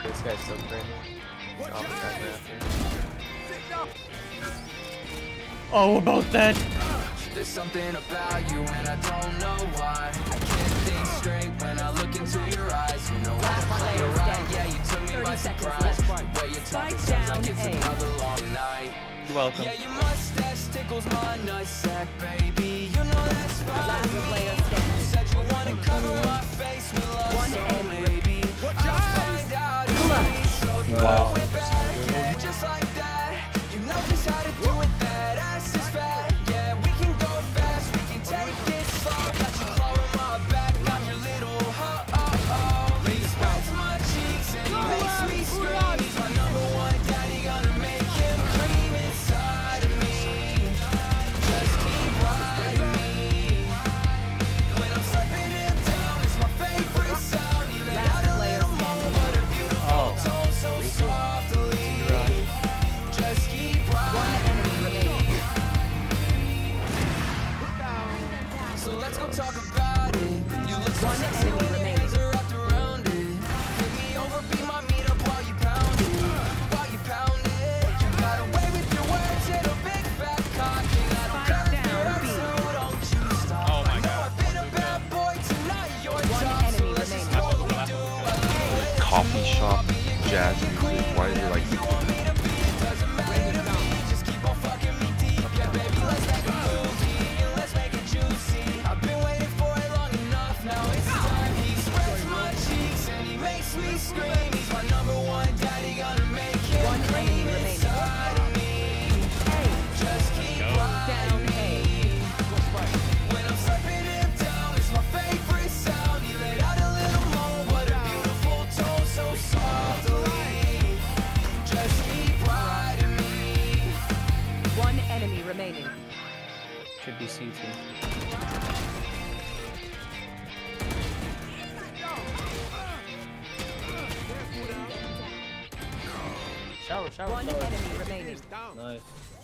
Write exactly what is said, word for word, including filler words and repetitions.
This guy's so crazy. Oh, oh, about that. There's something about you and I don't know why. I can't think straight when I look into your eyes. You know I you're right, yeah, you took me by surprise. The way you talk, it sounds like it's another long night. You're welcome. Yeah, your mustache tickles my nutsack, baby. You know that's fine. Last player standing. You said you wanna cover my face with love, one so maybe I'll find out if we Wow. it back, yeah, just like that. You know just how to do it, that ass is fat. Yeah, we can go fast, we can take it slow. Got you clawing my back, I'm your little ho-oh-oh. He spreads my cheeks and he makes me scream. He's my number one daddy, gonna make him cream inside of me. Just keep riding me. When I'm slipping him down, it's my favorite sound. He let out a little more, what a beautiful tone, so softly. Just keep riding. So let's go talk about it. You look so sexy when your hands are wrapped around it. Take me over, be my meetup while you pound it. While you pound it. You got away with your words and a big fat cock. And I don't care if you're up, so don't you stop. Oh my I know God. I've been a bad boy tonight. You're top, so let's just do what we do. I love the way that Coffee shop jazz music. Why is it like? you want me to be. It doesn't matter to me. Just keep on fucking me deep. Yeah, baby, let's make a movie and let's make it juicy. I've been waiting for it long enough. Now it's time. He spreads my cheeks and he makes me scream. He's my number one daddy, gonna make him cream inside of me. Just keep riding me. When I'm slapping him down, it's my favorite sound. He let out a little more, what a beautiful tone, so softly. Just keep riding me. One enemy remaining. Should be C T. Shower, shower, One shower. enemy remaining. Nice.